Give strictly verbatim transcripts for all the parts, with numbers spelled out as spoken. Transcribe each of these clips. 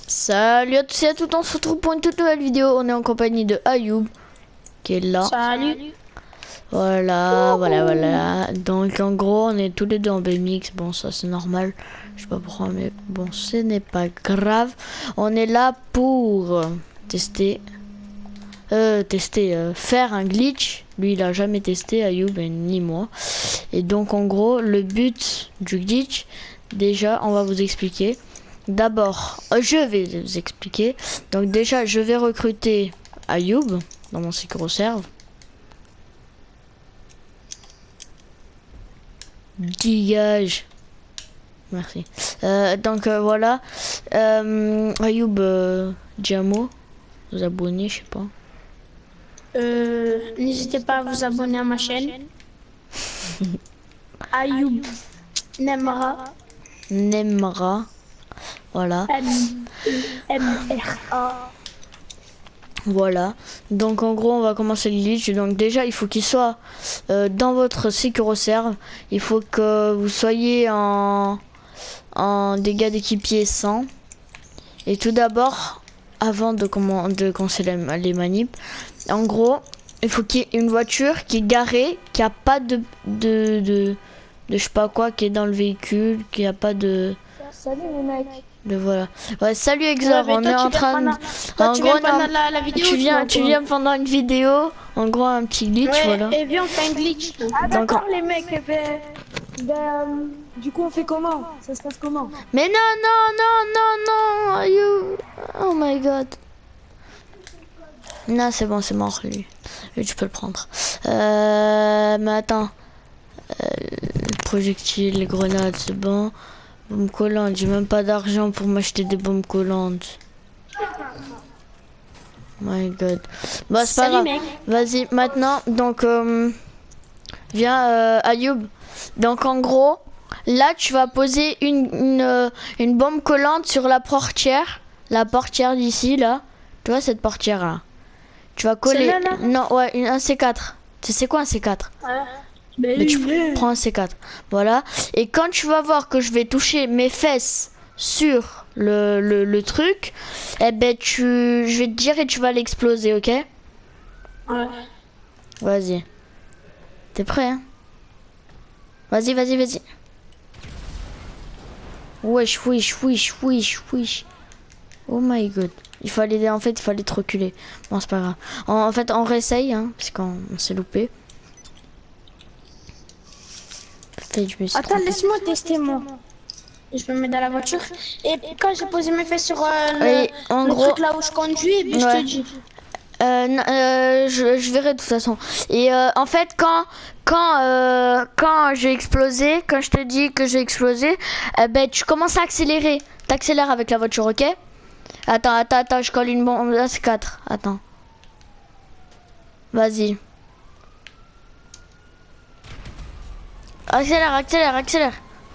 Salut à tous et à toutes, on se retrouve pour une toute nouvelle vidéo. On est en compagnie de Ayoub qui est là. Salut. Voilà, voilà, voilà. Donc en gros, on est tous les deux en B M X. Bon, ça c'est normal. Je sais pas pourquoi, mais bon, ce n'est pas grave. On est là pour tester, euh, tester, euh, faire un glitch. Lui, il a jamais testé, Ayoub, et ni moi. Et donc en gros, le but du glitch, déjà, on va vous expliquer. D'abord, je vais vous expliquer. Donc déjà, je vais recruter Ayoub dans mon SecuroServe. Dégage. Merci. Euh, donc euh, voilà. Euh, Ayoub, euh, Diamo, vous abonnez, je sais pas. Euh, N'hésitez pas à vous abonner à ma chaîne. Ayoub Nemra. Nemra. Voilà. M R A. Voilà. Donc en gros, on va commencer le glitch. Donc déjà, il faut qu'il soit euh, dans votre SecuroServe. Il faut que vous soyez en, en dégâts d'équipier cent. Et tout d'abord, avant de, comment, de commencer les, les manips, en gros, il faut qu'il y ait une voiture qui est garée, qui a pas de, de, de, de je sais pas quoi, qui est dans le véhicule, qui a pas de... Salut les mecs. De voilà. Ouais, salut Exor, Ouais, on est en train de... Toi, En tu gros, viens pendant non, la, la vidéo. tu viens, tu tu viens pendant une vidéo, en gros un petit glitch, Ouais, voilà. et viens, on fait un glitch. Ah Donc, d'accord les mecs, eh ben, ben, euh, du coup on fait comment? Ça se passe comment? Mais non, non, non, non, non, you... Oh my god. Non, c'est bon, c'est mort, lui. Lui, tu peux le prendre. Euh, mais attends. Euh, projectiles, les grenades, c'est bon. Bombe collante, j'ai même pas d'argent pour m'acheter des bombes collantes. My god. Bon, c'est pas grave. Vas-y, maintenant, donc, euh, viens, euh, Ayoub. Donc, en gros, là, tu vas poser une, une, euh, une bombe collante sur la portière. La portière d'ici, là. Tu vois, cette portière-là. Tu vas coller... Là, là. Non, ouais, une, un C quatre. Tu sais quoi, un C quatre? Ouais. Ben, Mais tu oui. prends un C quatre. Voilà. Et quand tu vas voir que je vais toucher mes fesses sur le, le, le truc, eh ben, tu... je vais te dire et tu vas l'exploser, ok? Ouais. Vas-y. T'es prêt, hein? Vas-y, vas-y, vas-y. Wesh, wesh, wesh, wesh, wesh. Oh my god. Il fallait, en fait, il fallait te reculer. Bon, c'est pas grave. En, en fait, on réessaye, hein, parce qu'on s'est loupé. Peut-être je me suis Attends, trompée. laisse-moi tester moi. Je me mets dans la voiture. Et quand j'ai posé mes fesses sur euh, le, Et en le gros, truc là où je conduis, et puis ouais. je te dis. Euh, non, euh, je, je verrai de toute façon. Et euh, en fait, quand quand euh, quand j'ai explosé, quand je te dis que j'ai explosé, euh, ben tu commences à accélérer. T'accélères avec la voiture, ok? Attends, attends, attends, je colle une bombe. Là, c'est quatre. Attends. Vas-y. Accélère, accélère, accélère.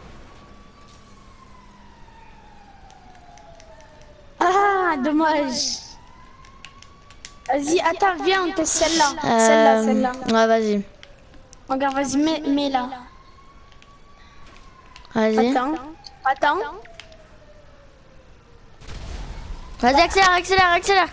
Ah, dommage. Vas-y, attends, viens, on teste celle-là. Euh, Celle-là, celle-là. Ouais, vas-y. Regarde, vas-y, mets, mets là. Vas-y. Attends, attends. Vas-y, accélère, accélère, accélère.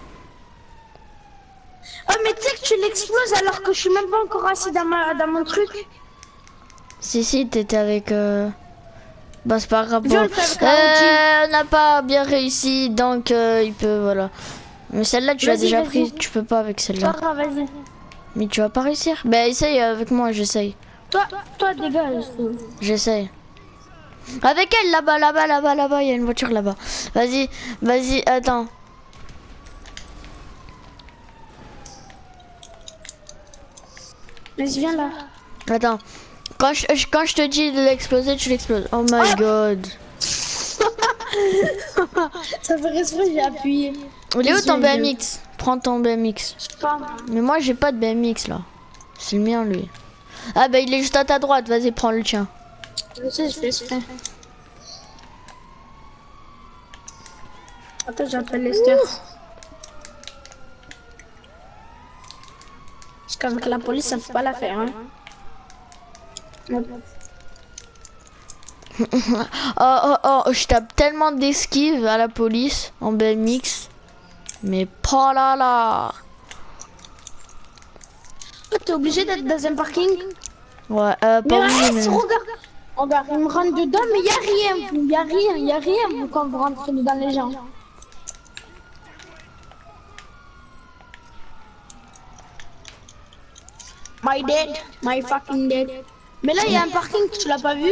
Oh, mais tu sais que tu l'exploses alors que je suis même pas encore assis dans, ma, dans mon truc. Si, si, t'étais avec... Euh... Bah, c'est pas grave. Viens, Bon. on le fait avec la Euh, on n'a pas bien réussi, donc euh, il peut, voilà. Mais celle-là, tu l'as Vas-y, déjà vas-y. prise, tu peux pas avec Pas celle-là. grave, vas-y. Mais tu vas pas réussir. Bah, essaye avec moi, j'essaye. Toi, toi, dégage. J'essaye. Avec elle, là-bas, là-bas, là-bas, là-bas, il y a une voiture là-bas. Vas-y, vas-y, attends. Vas-y, viens là. Attends. Quand je, quand je te dis de l'exploser, tu l'exploses. Oh my god. Ça fait exprès, j'ai appuyé. Il est où ton B Vas-y, M X? Prends ton B M X. Je sais pas. Mais moi, j'ai pas de B M X là. C'est le mien, lui. Ah, bah, il est juste à ta droite. Vas-y, prends le tien. Je sais, je fais exprès. Attends, j'appelle Lester. Parce qu'avec la police, ça ne peut pas la faire. Hein. Oh, oh, oh, je tape tellement d'esquives à la police en B M X. Mais pas là là. T'es obligé d'être dans un parking. Ouais, euh, Mais pas arrête, obligé, mais... regarde. Regarde, il me rentre dedans, mais y a rien. Y a rien, y a rien vous, quand vous rentrez dedans les gens. My dead, my fucking dead. Mais là, il y a un parking, tu l'as pas vu?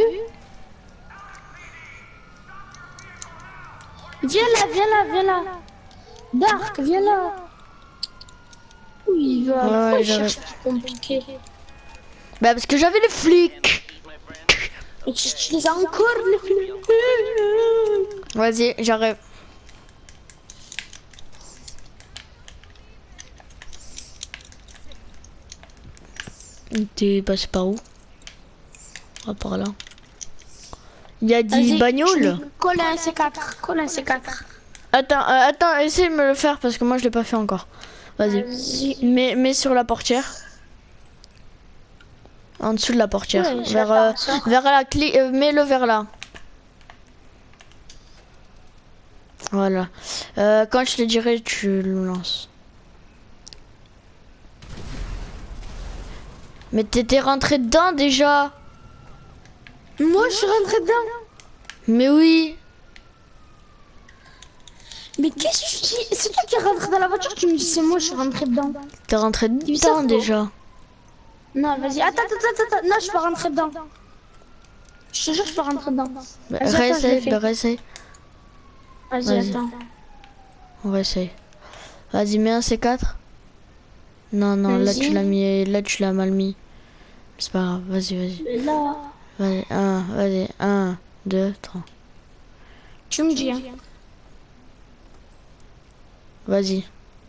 Viens là, viens là, viens là. Dark, viens là. Oui, il va. Ouais, Pourquoi ouais, il j'arrive. cherche plus compliqué? Bah parce que j'avais les flics. Et tu utilises encore les flics. Vas-y, j'arrive. T'es passé par où? Ah, par là. Il y a des Vas-y, bagnoles. tu colle un C quatre, colle un C quatre. Attends, euh, attends, essaye de me le faire parce que moi je l'ai pas fait encore. Vas-y. Vas-y. Mets, mets sur la portière. En dessous de la portière. Ouais, vers, euh, j'attends ça. vers la clé. Euh, mets-le vers là. Voilà. Euh, quand je te dirai, tu le lances. Mais t'étais rentré dedans déjà. Moi, je suis rentré dedans. Mais oui. Mais qu'est-ce que tu dis? C'est toi qui es rentré dans la voiture, tu me dis c'est moi, je suis rentré dedans. T'es rentré Il dedans sort, déjà. Non, vas-y, attends, attends, attends, attends. Non, je suis pas rentré dedans. Je te jure, je suis pas rentré dedans. Bah, Vas-y, attends, je l'ai réessaye, fait. bah, réessaye. Vas-y, Vas-y. attends. On réessaye. Vas-y, mets un C quatre. Non, non, là Vas-y. tu l'as mis, là tu l'as mal mis. C'est pas grave, vas-y, vas-y. Mais là, Vas-y, un, vas-y, un, deux, trois. tu me dis, hein. Vas-y.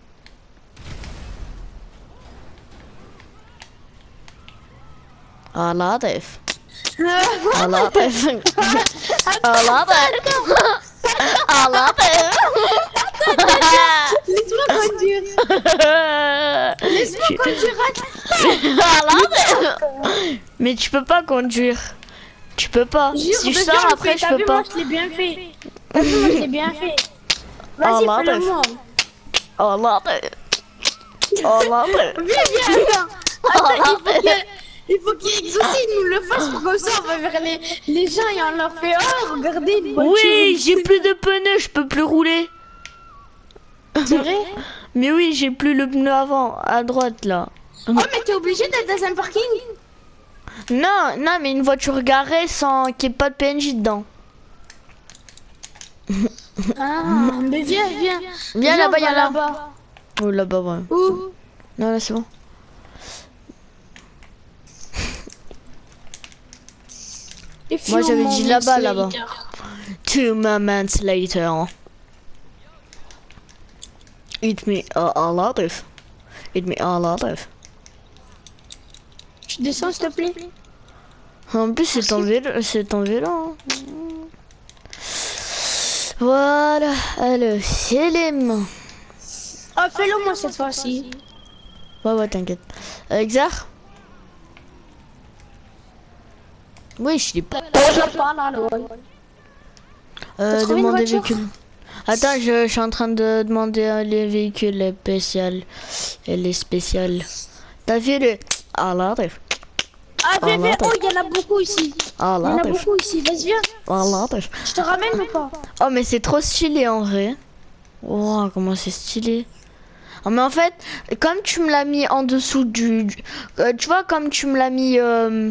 Ah la def. Ah la def. Ah la def. Ah la def. Laisse-moi conduire. Laisse-moi conduire. Ah la def. Mais tu peux pas conduire. Tu peux pas. Jure, Si je de sors Dieu, après, fais, je t'as peux vu, pas. Moi, je l'ai bien fait. T'as vu, moi, je l'ai bien fait. Ah, Vas-y, là, fais-le bref. moi. Oh la def. Oh la def. Viens, viens, attends. Attends, il faut que... Il faut qu'ils aussi nous le fassent pour comme ça on va vers les, les gens et on leur fait oh regardez une voiture. Oui, j'ai plus de pneus, je peux plus rouler. C'est vrai? Mais oui, j'ai plus le pneu avant, à droite là. Oh mais t'es obligé d'être dans un parking? Non, non, mais une voiture garée sans qu'il n'y ait pas de P N J dedans. Ah mais viens, viens. Viens là-bas, on il y en va a. là-bas. Oh là-bas, ouais. Où? Non, là c'est bon. Et Moi, few j'avais dit moments là-bas, là-bas. later. Two moments later. Eat me a, a lot of. Eat me a lot of. Tu descends s'il te plaît? En plus, c'est ton vélo, c'est ton vélo. hein. Voilà, allez, c'est les mains. Oh fais-le moi cette fois-ci. Ouais, ouais, t'inquiète. Euh, Xar? Oui, je l'ai pas. Je parle là, là. Euh, trouvé une demander voiture? véhicule. Attends, je, je suis en train de demander euh, les véhicules spéciaux. Et les spéciales. T'as vu le. Ah là, bref. Ah viens, Ah, viens. là, Oh il y en a beaucoup ici. Ah Il y en là, a bref. beaucoup ici. Vas-y viens. Ah là, bref. Je te ramène ou pas? Oh, mais c'est trop stylé en vrai. Wow, comment c'est stylé. Oh, mais en fait, comme tu me l'as mis en dessous du. du- euh, tu vois, comme tu me l'as mis. euh,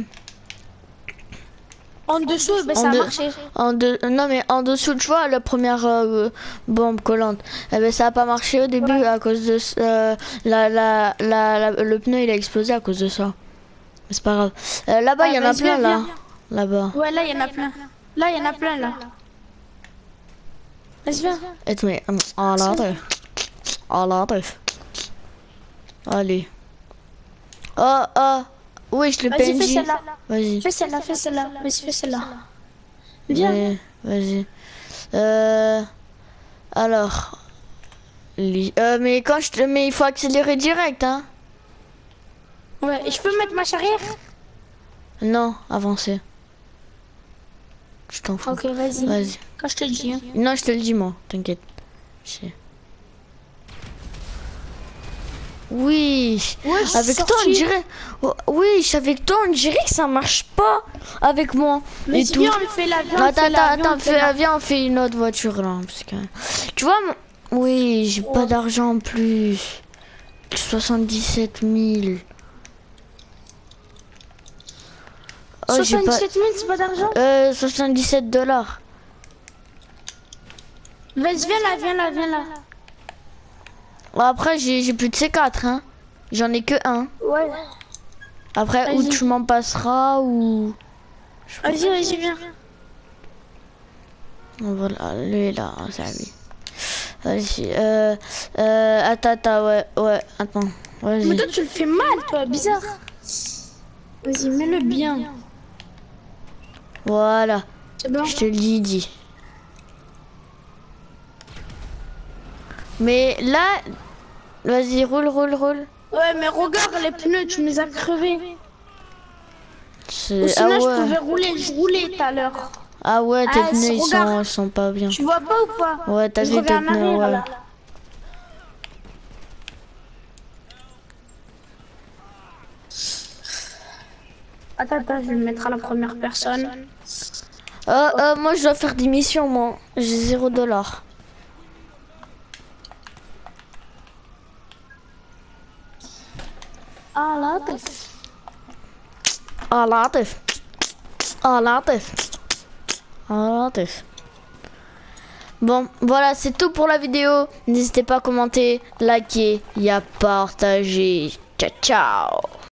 En dessous, ben, En ça a deux- marché. En deux, non mais en dessous, tu vois, la première euh, bombe collante, eh ben, ça a pas marché au début à cause de euh, la, la, la, la- le pneu il a explosé à cause de ça. Mais c'est pas grave. Euh, Là-bas, il Ah, y en a vas-y, plein viens, là. Là-bas. Ouais, là, il y en a plein. Là, il y en a plein, là. Vas-y, viens. Et mais oh là bref. Oh là bref. Allez. Oh oh. Oui, je le Vas-y, fais P N J. celle-là. Vas-y. Fais celle-là, fais celle-là. Vas-y, fais celle-là. Viens. Ouais, vas-y. Euh, alors. Li- Euh, mais quand je te... Mais il faut accélérer direct, hein. Ouais, et je peux mettre ma charrière? Non, avancer. Je t'en fous. Ok, vas-y. Vas-y. Quand je te dis. Hein. Non, je te le dis, moi. T'inquiète. Je sais. Oui. Ouais, je suis Avec toi, on sortie. dirait. Oh, oui, avec toi, on dirait que ça marche pas avec moi. Mais et si tout. bien, on fait l'avion. Attends, attends, attends, fais, viens, on fait une autre voiture là. Parce que... Tu vois, mon- oui, j'ai pas d'argent en plus. soixante-dix-sept mille. Oh, j'ai pas. soixante-dix-sept mille, c'est pas d'argent? Euh, soixante-dix-sept dollars. Vas-y, viens là, viens là, viens là. Après, j'ai j'ai plus de C quatre, hein. J'en ai que un. Ouais. Après, où Vas-y. tu m'en passeras ou. Vas-y, vas-y, viens. Voilà, lui là, c'est à lui. Vas-y, euh, euh, attends, attends, ouais, ouais, attends, Mais vas-y. toi, tu le fais mal, toi, bizarre. Vas-y, mets-le bien. Voilà, C'est bon? je te l'ai dit. Mais là, vas-y, roule, roule, roule. Ouais, mais regarde les pneus, tu nous as crevés. C'est- Ou sinon, Ah je ouais, pouvais rouler, je roulais tout à l'heure. ah ouais, tes Ah, pneus, ils sont, regarde. ils sont pas bien. Tu vois pas ou pas? Ouais, t'as Je vu tes reviens en pneus, arrière, ouais. là. Attends, attends, je vais me mettre à la première personne. Euh, euh, moi, je dois faire des missions, moi. J'ai zéro dollar. Ah là, t'es... Ah, latif. Ah, latif. Ah, latif. Bon, voilà, c'est tout pour la vidéo. N'hésitez pas à commenter, liker et à partager. Ciao, ciao.